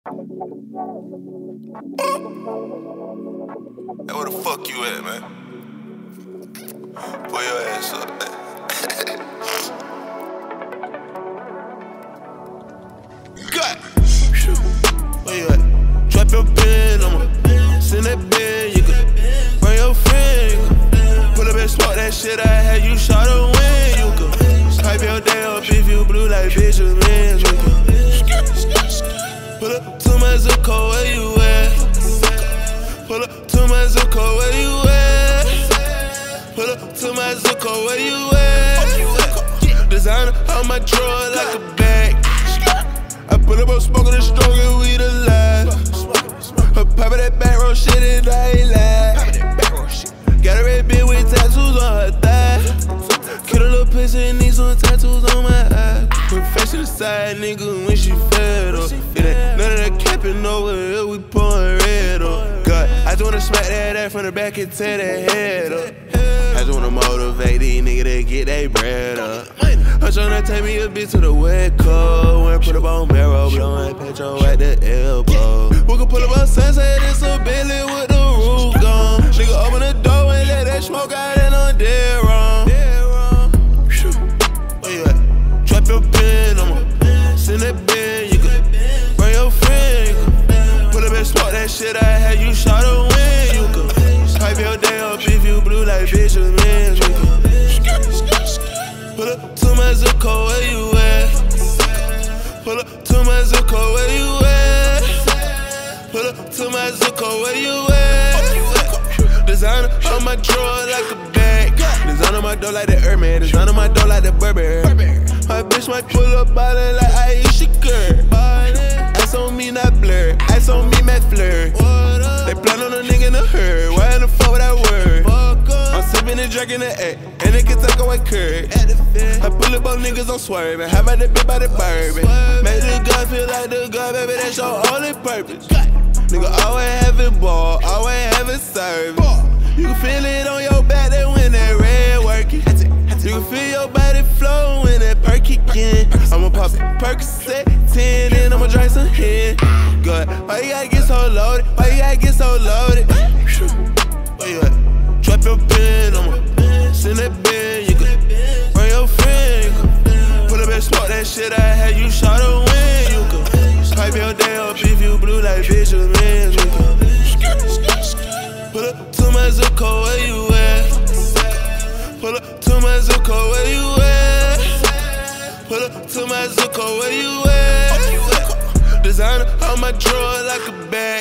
Hey, where the fuck you at, man? Pull your ass up, man. Got where you at? Drop your pen, I'ma send that bed. You can bring your friend. You can pull up and smoke that shit I had. You shot a win. You can pipe your day up if you blue like Benjamin. You can pull up to my zip code, where you at? Pull up to my zip code, where you at? Pull up to my zip code, where you at? Designer on my drawer like a bag. I pull up on smoking the strongest weed alive. I pop that back road shit and I ain't lie. Got a red bitch with tattoos on her thigh. Kill a little pussy and need some tattoos on my eye. Put face to the side, nigga, when she fed up. None of that capping over here, we pouring red up. God, I just wanna smack that ass from the back and tear that head up. I just wanna motivate these niggas to get they bread up. I'm tryna take me a bitch to the wet cold. When I put up on marrow, blowing petrol at the elbow. We can pull up on sunset, it's a Bentley with the roof gone. Nigga open the door and let that smoke out and I'm dead wrong. Where you at? Drop your pen, I'ma send that bed. You can bring your friend. You can pull up and smoke that shit I had. You shot a win. You can pipe your day up if you blue like Benjamin. You can pull up to my zip code, where you at? Pull up to my zip code, where you at? Pull up to my zip code, where you at? Designer on my drawer like a bag. Design on my door like the Hermes. Design on my door like the Burberry. My bitch might pull up ballin' like Aisha Curry. Ice on me, not blur. Ice on me, Matt Fleur. They plan on a nigga in a hurry. Why in the fuck with that word? I'm sippin' and drinking the egg, and it can take away curry. I pull up on niggas, I'm swerving. How about the bitch by the bourbon? Make the gun feel like the gun, baby, that's your only purpose. Nigga always having ball, always having service. You can feel it on your back that when that red working. You can feel your body flow when that perk kickin'. I'ma pop Percocet 10 and I'ma drink some hen. Good. Why you gotta get so loaded? Why you gotta get so loaded? Where you at? Drop your pen, I'ma send that bed. You can bring your friend. You can pull up and smoke that shit I had. You shot a win. You can pipe your day up if you blue like Benjamin. You can pull up to my zip code, where you at? Pull up to my zip code, where you at? Pull up to my zip code, where you at? Designer on my drawer like a bag.